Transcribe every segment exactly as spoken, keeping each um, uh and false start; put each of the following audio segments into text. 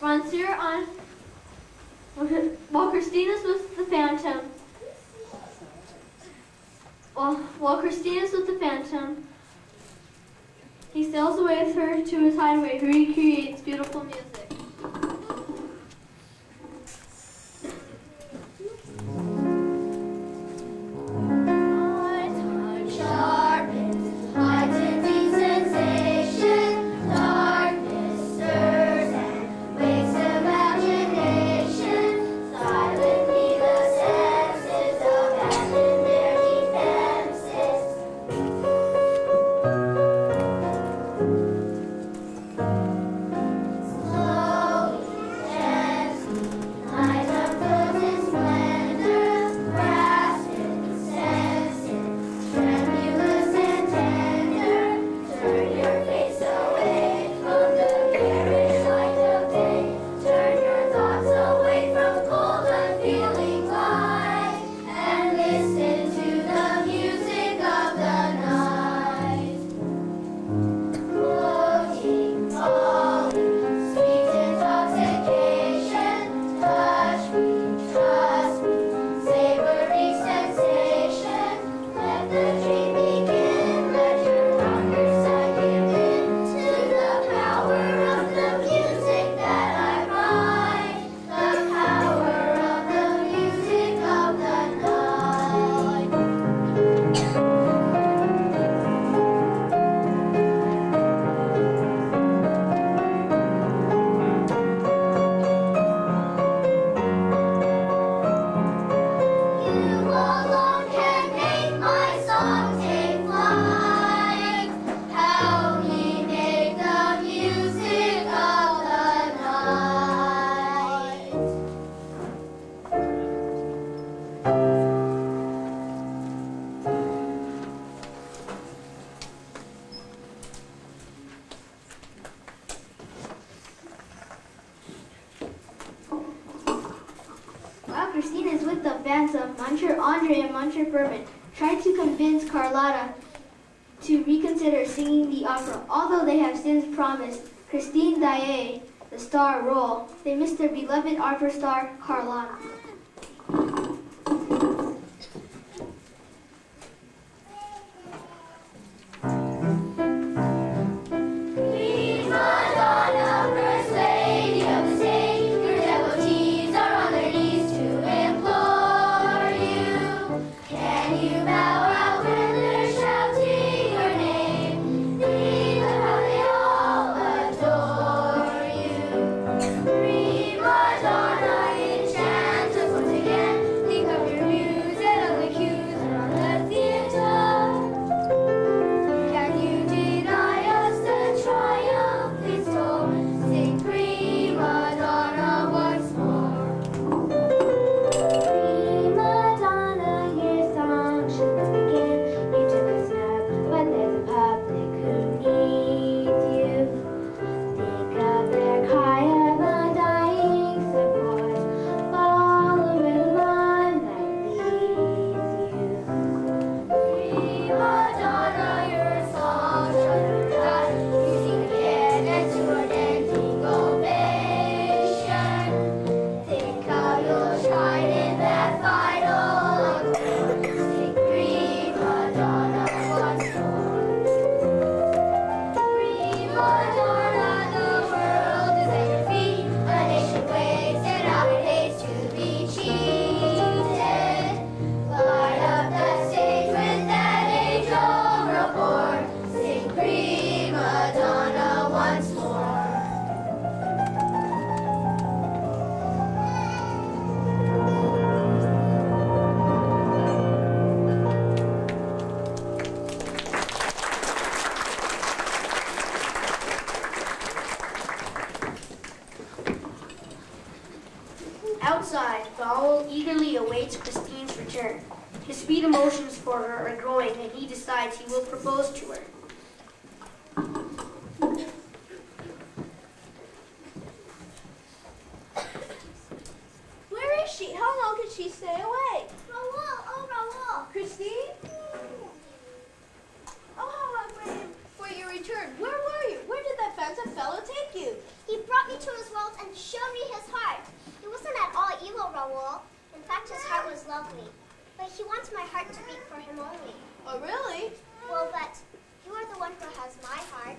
Monsieur on, while Christina's with the Phantom, while, while Christina's with the Phantom, he sails away with her to his hideaway where he creates beautiful music. Christina is with the Phantom. Monsieur Andre and Monsieur Furman tried to convince Carlotta to reconsider singing the opera. Although they have since promised Christine Daae the star role, they missed their beloved opera star, Carlotta. Outside, Baal eagerly awaits Christine's return. His sweet emotions for her are growing, and he decides he will propose to her. Where is she? How long can she stay away? Raoul! Oh, Raoul! Christine? Oh, how I waited for your return. Where were you? Where did that phantom fellow take you? He brought me to his those worlds and showed me his heart. He wasn't at all evil, Raoul. In fact, his heart was lovely. But he wants my heart to beat for him only. Oh, really? Well, but you are the one who has my heart.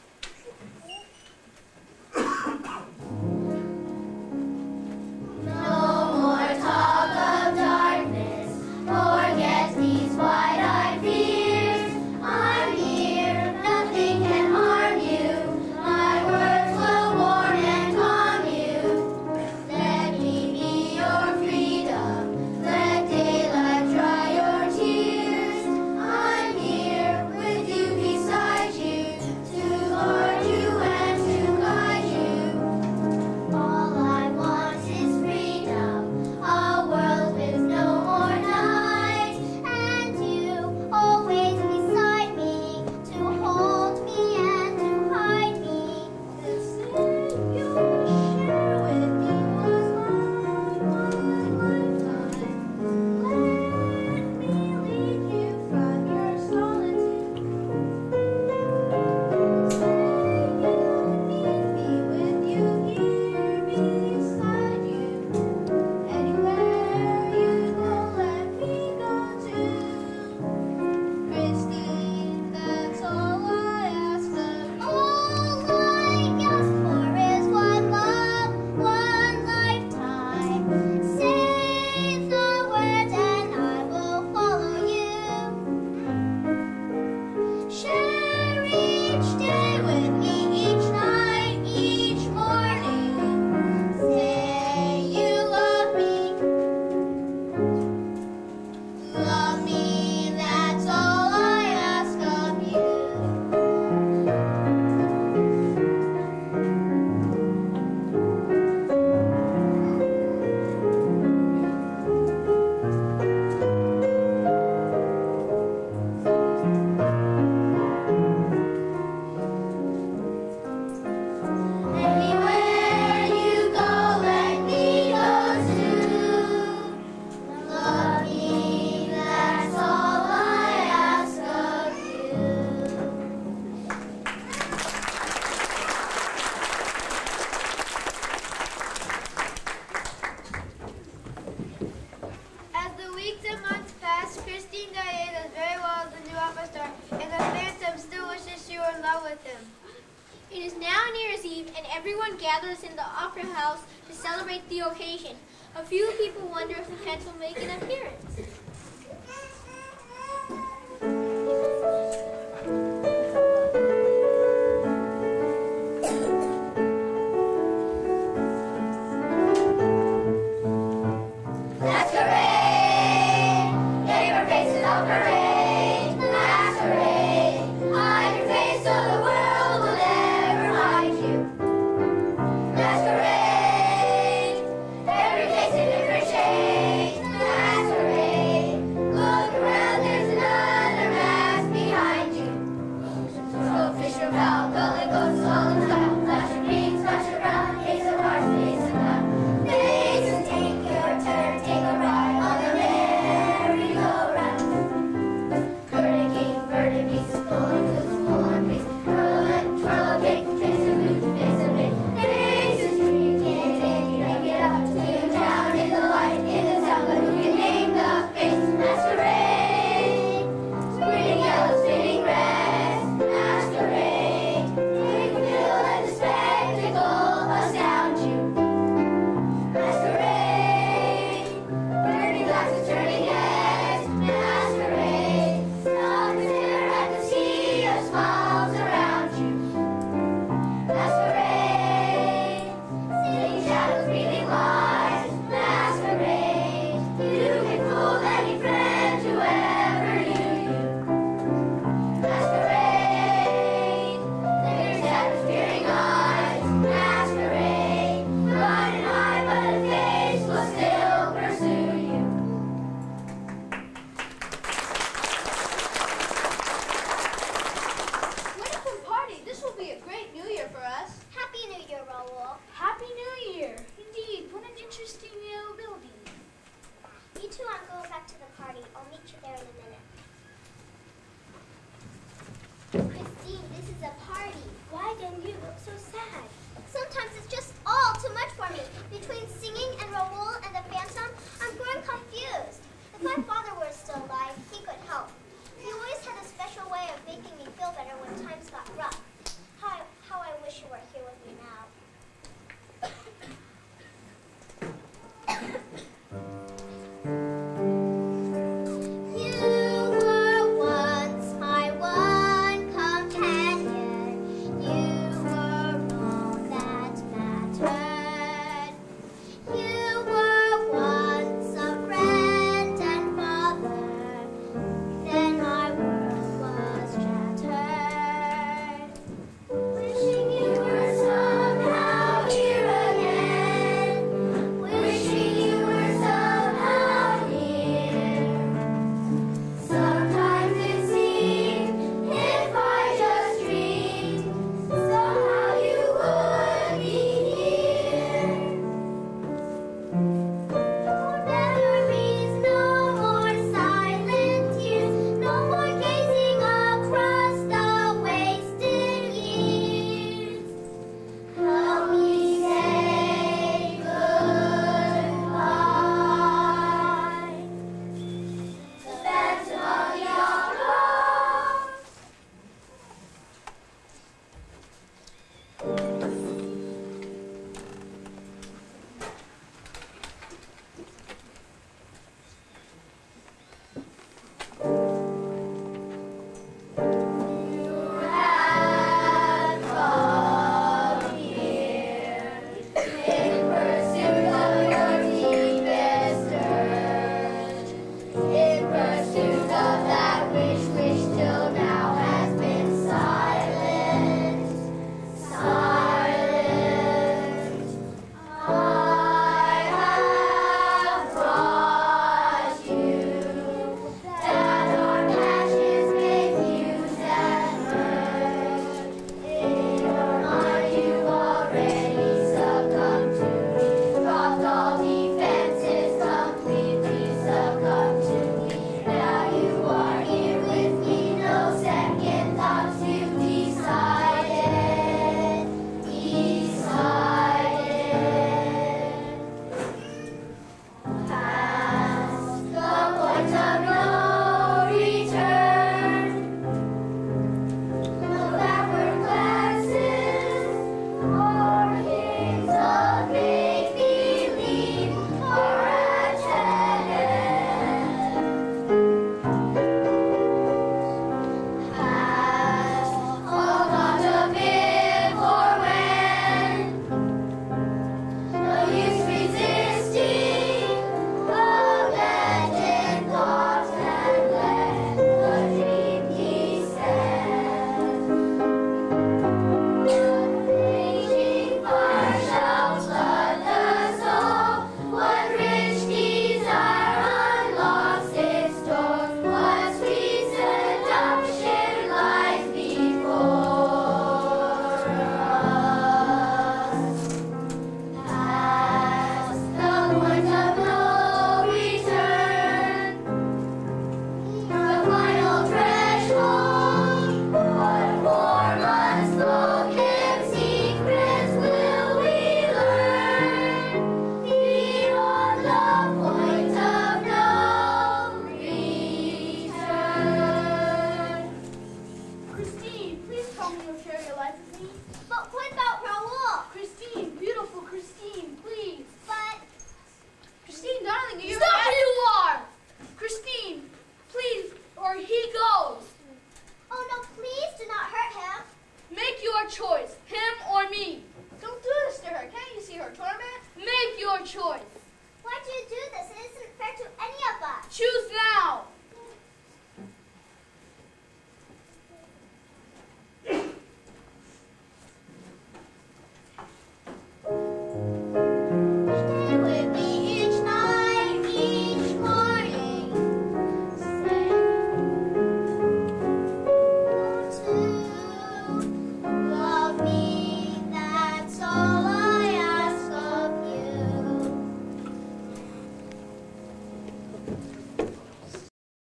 No more talk of darkness. Forget these wide-eyed fears. I'm here. Nothing can harm you. My words will warm and calm you. Let me be your freedom. Let daylight dry your tears. I'm here with you, beside you, to lord you and to guide you. All I want is freedom, a world with no more night, and you always beside me, to hold me and to hide me. This thing you'll share with me was my one lifetime. Let me lead you from your solitude. Say you'll need me with you here beside you. Anywhere you go, let me go too. Christine, that's all I ask of you. All I ask for is one love, one lifetime. Say the words and I will follow you. Share each day with me, each night, each morning. Say you love me. Love me, that's all I ask of you. Anywhere you go, let me go too. Love me, that's all I ask of you. As the weeks and months passed, Christine Daae does very well as the new opera star, and the Phantom still wishes she were in love with him. It is now New Year's Eve, and everyone gathers in the opera house to celebrate the occasion. A few people wonder if the Phantom will make an appearance.